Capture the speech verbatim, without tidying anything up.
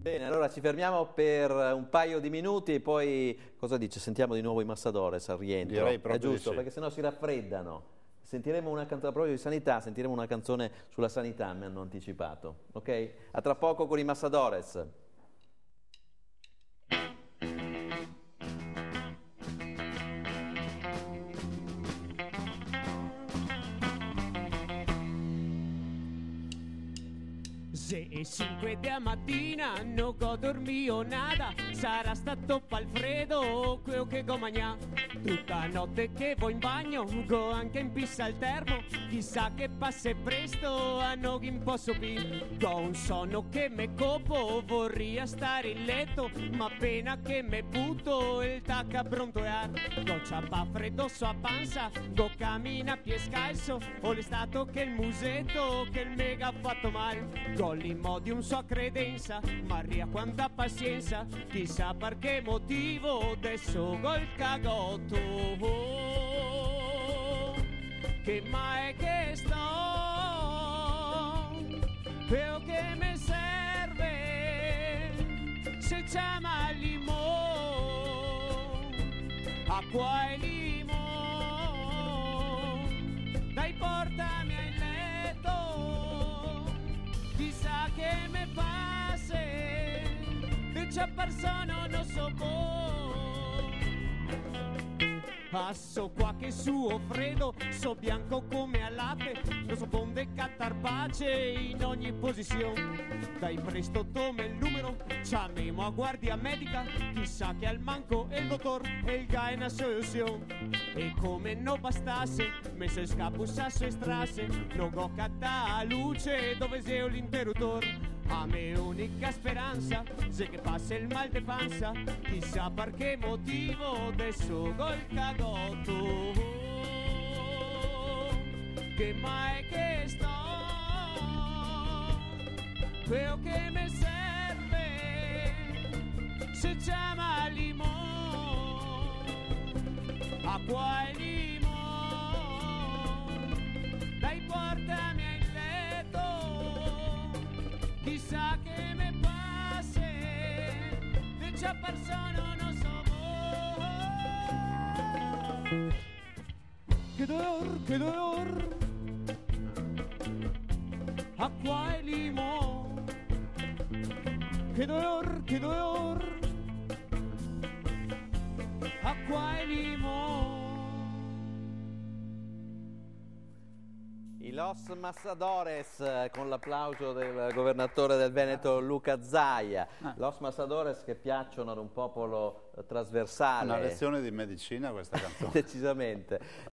Bene, allora ci fermiamo per un paio di minuti e poi cosa dice? Sentiamo di nuovo i Massadores al rientro. Direi proprio È giusto, di sì. perché sennò si raffreddano. Sentiremo una canzone, a proposito di sanità, sentiremo una canzone sulla sanità, mi hanno anticipato. Ok? A tra poco con i Massadores. Se è cinque da mattina non ho dormito nada, sarà stato Alfredo quello che go mangià. Tutta notte che vo in bagno, go anche in pista al termo, chissà che passa presto, a non in posso più. Go un sonno che me copo, vorrei stare in letto, ma appena che me butto il tacca pronto è ar. Go ciappa freddo so a panza, go cammina a pie scalzo, ho l'estato che il musetto che il mega ha fatto male. Go l'immodium so credenza, Maria quanta pazienza, chissà per che motivo adesso gol cagotto. Che mai che sto, quello che mi serve, se chiama limone, acqua e limone, dai portami in letto, chissà che me passe, che c'è persona non so po'. Passo qua che suo freddo, so bianco come a latte, non so ponde cattar pace in ogni posizione. Dai presto tome il numero, chiamiamo a guardia medica, chissà che al manco il dottor e il gai una soluzione. E come non bastasse, messo il scapus a sue strasse, non go catta a luce dove sei l'interruttore. A me unica speranza, se che passa il mal de panza, chissà per che motivo adesso col cagotto. Che mai che sto, quello che mi serve, si chiama limone, acqua e limone, dai portami in letto, chissà che me passe, che c'è persona non so voi. Che dolor, che dolor, acqua e limone, che dolor, che dolor, acqua e limone. I Los Massadores con l'applauso del governatore del Veneto Luca Zaia. Ah. Los Massadores che piacciono ad un popolo trasversale. Una lezione di medicina questa canzone. Decisamente.